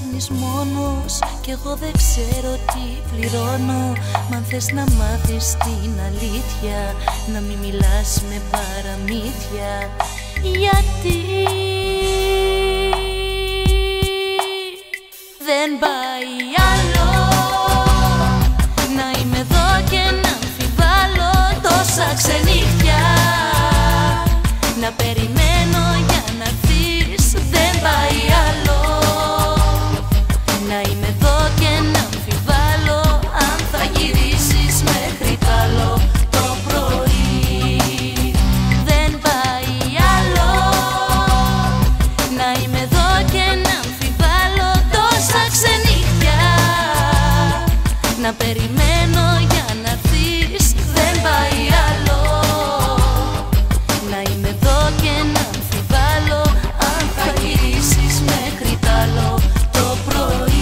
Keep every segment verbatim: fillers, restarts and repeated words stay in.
μένεις μόνος κι εγώ δεν ξέρω τι πληρώνω. Μ' αν θες να μάθεις την αλήθεια, να μην μιλάς με παραμύθια. Γιατί δεν πάει άλλο να είμαι εδώ και να αμφιβάλλω τόσα ξενύχια, να περιμένω για να έρθεις. Δεν πάει άλλο να είμαι εδώ και να αμφιβάλλω αν θα γυρίσεις μέχρι τ' άλλο το πρωί. Δεν πάει άλλο να είμαι εδώ και να αμφιβάλλω τόσα ξενύχια, να περιμένω για να έρθεις. Δεν πάει άλλο να είμαι εδώ και να αμφιβάλλω αν θα γυρίσεις μέχρι τ' άλλο το πρωί.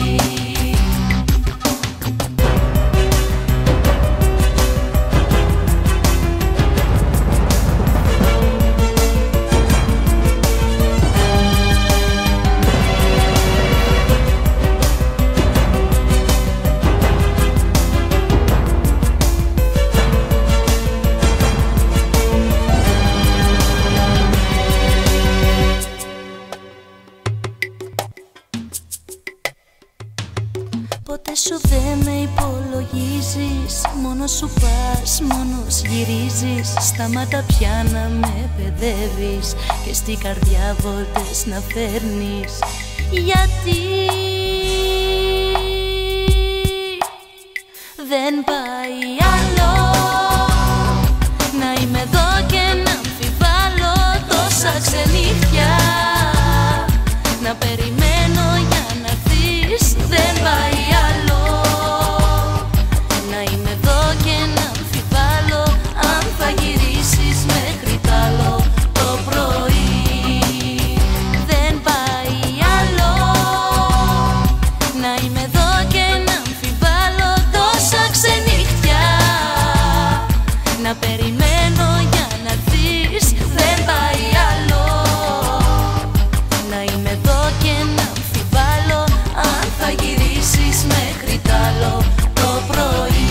Ποτέ σου δεν με υπολογίζεις, μόνος σου πας, μόνος γυρίζεις. Σταμάτα πια να με παιδεύεις και στην καρδιά βόλτες να φέρνεις. Γιατί δεν πάει άλλο να είμαι εδώ και να αμφιβάλλω τόσα ξενύχια, να περιμένω για να έρθεις. Δεν πάει άλλο να είμαι εδώ και να αμφιβάλλω αν θα γυρίσεις μέχρι τ' άλλο το πρωί. Δεν πάει άλλο να είμαι εδώ και να αμφιβάλλω τόσα ξενύχια, να περιμένω για να έρθεις. Δεν πάει άλλο να είμαι εδώ και να αμφιβάλλω αν θα γυρίσεις μέχρι τ' άλλο το πρωί.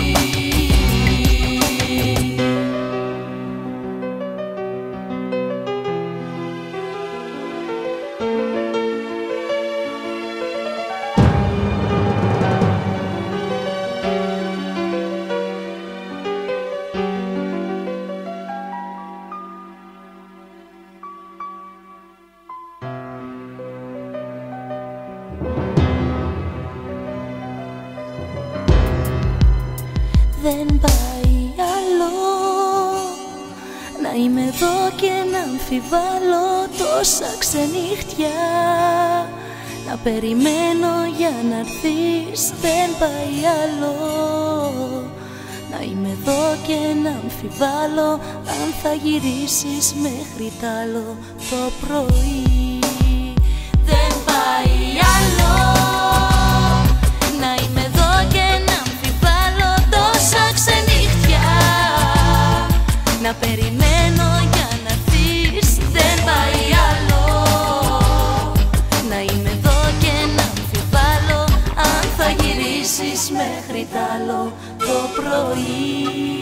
Δεν πάει άλλο να είμαι εδώ και να αμφιβάλλω τόσα ξενύχτια, να περιμένω για να έρθεις. Δεν πάει άλλο να είμαι εδώ και να αμφιβάλλω αν θα γυρίσεις μέχρι τ' άλλο το πρωί. Δεν πάει άλλο να είμαι εδώ και να αμφιβάλλω τόσα ξενύχτια, να περιμένω για να έρθεις. Δεν πάει άλλο να είμαι εδώ και να αμφιβάλλω αν θα γυρίσεις μέχρι τ' άλλο το πρωί.